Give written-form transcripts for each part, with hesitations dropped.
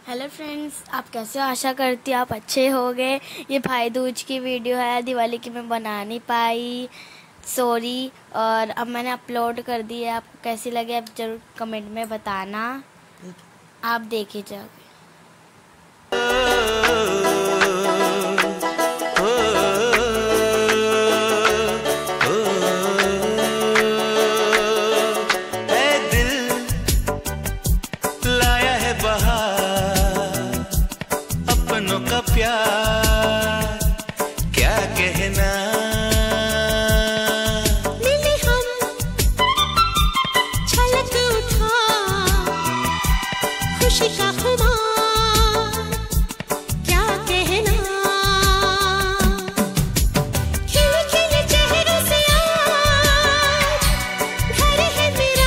Hello friends, आप कैसे हो? आशा करती हूँ आप अच्छे होंगे। ये भाई दूज की वीडियो है, दिवाली की मैं बना नहीं पाई, सॉरी। और अब मैंने अपलोड कर दी है। आपको कैसी लगे आप ज़रूर कमेंट में बताना। आप देखे जाओगे। अपनों का प्यार क्या कहना, मिले हम छलक उठा खुशी का खुमार क्या कहना, खिले खिले चेहरों से आज घर है मेरा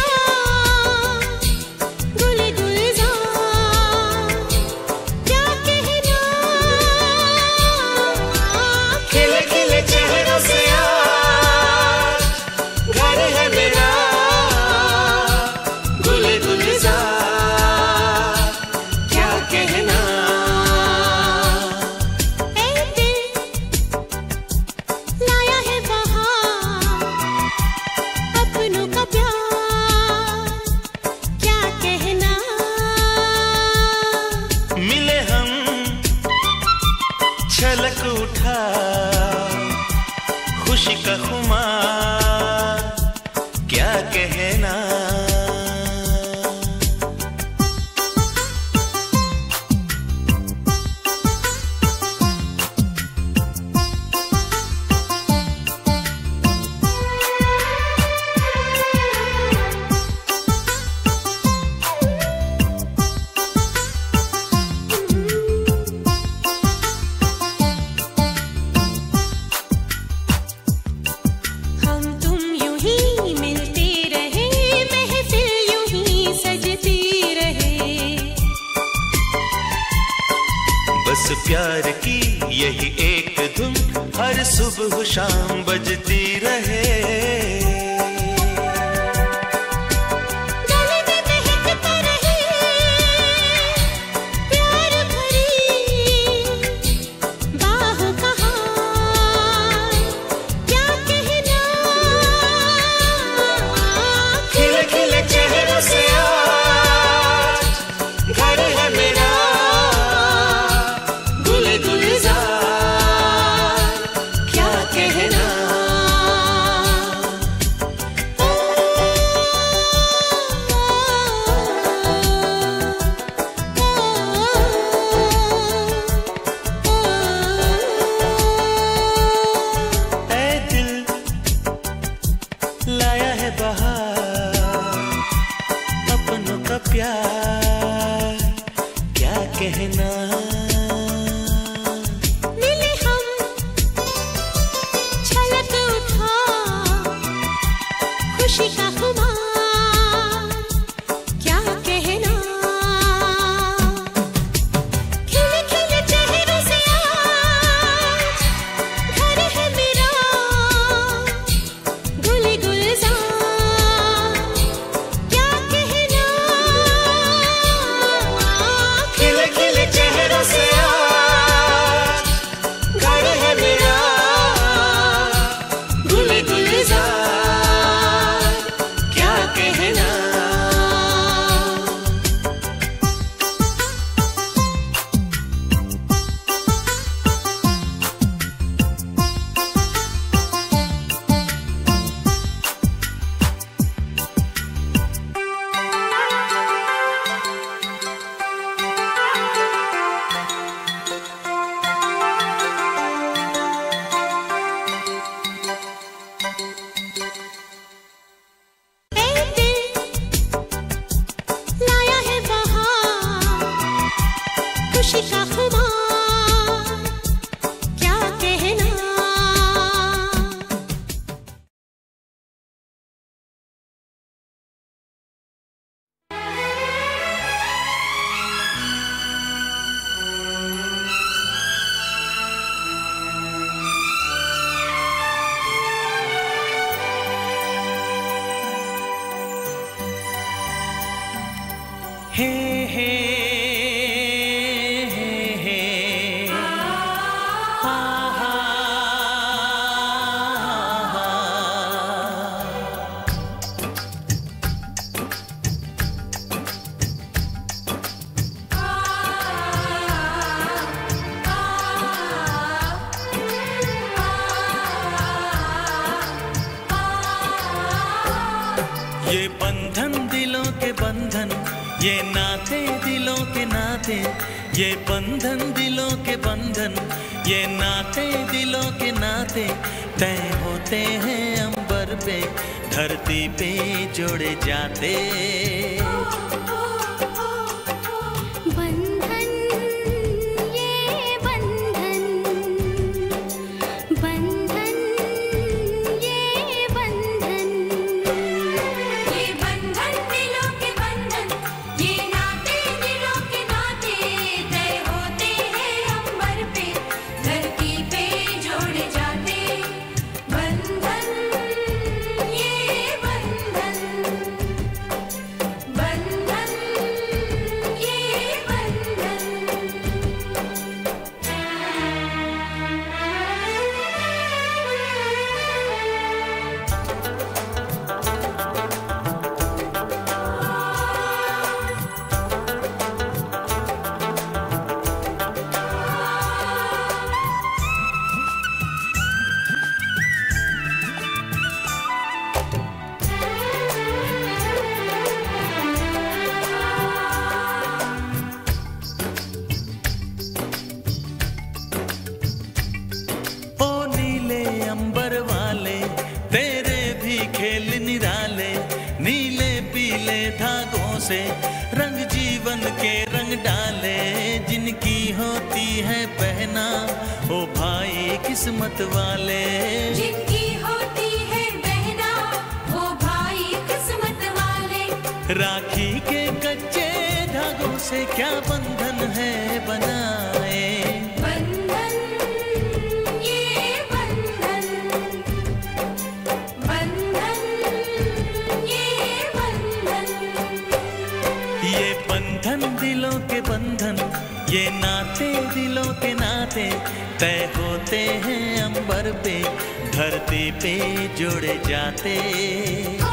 गुल गुलजार क्या कहना, खिले खिले चेहरों से आज घर है मेरा गुल गुलजार क्या कहना। ऐ दिल लाया है बहार अपनों का प्यार क्या कहना, मिले हम छलक उठा खुशी का खुमार क्या कहना। हम तुम यूं ही मिलते रहे, महफिल यूं ही सजती रहे, बस प्यार की यही एक धुन हर सुबह शाम बजती रहे। गले में महकता रहे प्यार भरी बाहों का हार क्या कहना, खिले खिले चेहरों से आज घर है मेरा गुल गुलजार क्या कहना। ऐ दिल लाया है बहार अपनों का प्यार क्या कहना। मिले हम छलक उठा खुशी का खुमार क्या कहना, खिले खिले चेहरों से आज घर है मेरा गुल गुलजार क्या कहना, खिले खिले चेहरों से आज घर है मेरा गुल गुलजार क्या कहना। ऐ दिल लाया है बहार खुशी का खुमार क्या कहना, हे हे ये नाते दिलों के नाते, ये बंधन दिलों के बंधन, ये नाते दिलों के नाते तय होते हैं अंबर पे, धरती पे जोड़े जाते। अंबर वाले तेरे भी खेल निराले, नीले पीले धागों से रंग जीवन के रंग डाले, जिनकी होती है पहना ओ भाई किस्मत वाले, जिनकी होती है बहना ओ भाई किस्मत वाले। राखी के कच्चे धागों से क्या बंधन है बनाए, ये बंधन दिलों के बंधन, ये नाते दिलों के नाते तय होते हैं अंबर पे, धरती पे जोड़े जाते।